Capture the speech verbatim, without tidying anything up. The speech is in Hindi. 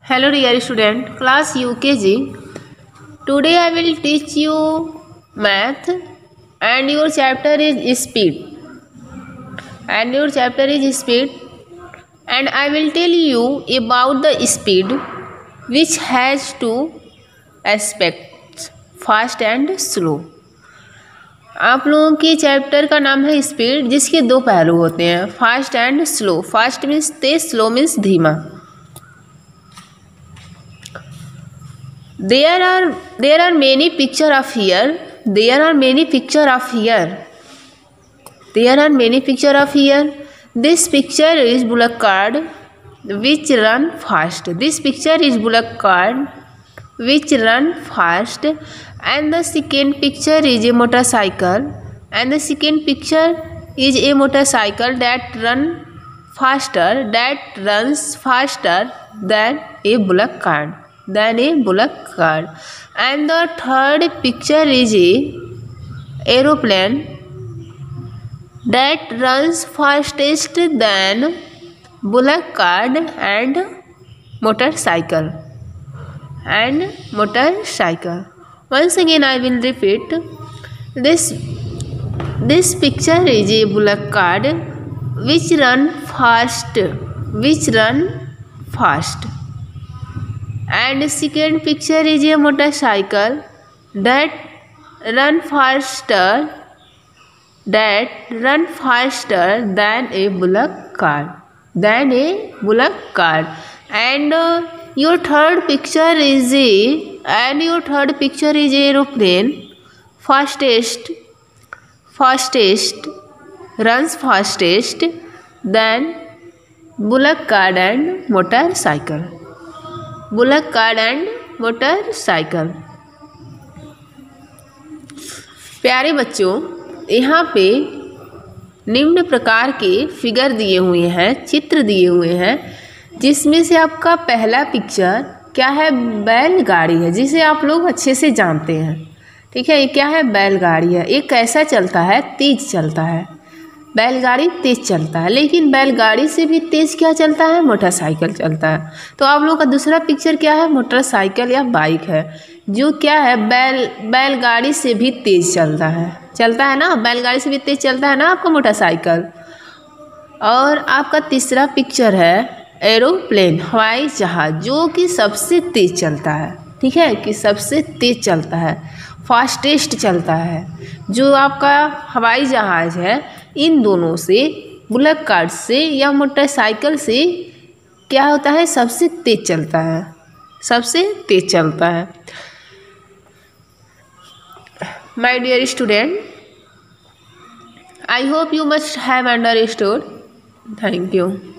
Hello dear student, class U K G. Today I will teach you math and your chapter is speed. And your chapter is speed and I will tell you about the speed which has two aspects, fast and slow. आप लोगों के चैप्टर का नाम है स्पीड, जिसके दो पहलू होते हैं, fast and slow. Fast means तेज, स्लो मीन्स धीमा. There are there are many picture of here. There are many picture of here. There are many picture of here. This picture is bullock cart which run fast. This picture is bullock cart which run fast. And the second picture is a motorcycle. And the second picture is a motorcycle that run faster. That runs faster than a bullock cart. Than a bullock cart. And the third picture is a aeroplane that runs fastest than bullock cart and motorcycle and motorcycle. Once again I will repeat. This this picture is a bullock cart which run fast which run fast. And second picture is a motorcycle that run faster that run faster than a bullock cart than a bullock cart. And uh, your third picture is a and your third picture is aeroplane fastest fastest runs fastest than bullock cart and motorcycle. Bullock cart and motorcycle. प्यारे बच्चों, यहाँ पे निम्न प्रकार के फिगर दिए हुए हैं, चित्र दिए हुए हैं, जिसमें से आपका पहला पिक्चर क्या है? बैलगाड़ी है, जिसे आप लोग अच्छे से जानते हैं. ठीक है, ये क्या है? बैलगाड़ी है. ये कैसा चलता है? तेज चलता है. बैलगाड़ी तेज चलता है, लेकिन बैलगाड़ी से भी तेज क्या चलता है? मोटरसाइकिल चलता है. तो आप लोगों का दूसरा पिक्चर क्या है? मोटरसाइकिल या बाइक है, जो क्या है? बैल बैलगाड़ी से भी तेज चलता है चलता है ना. बैलगाड़ी से भी तेज चलता है ना आपका मोटरसाइकिल. और आपका तीसरा पिक्चर है एरोप्लेन, हवाई जहाज, जो कि सबसे तेज चलता है. ठीक है, कि सबसे तेज चलता है, फास्टेस्ट चलता है. जो आपका हवाई जहाज है, इन दोनों से, बुलक कार्ट से या मोटरसाइकिल से क्या होता है? सबसे तेज चलता है, सबसे तेज चलता है. My dear student, I hope you must have understood. Thank you.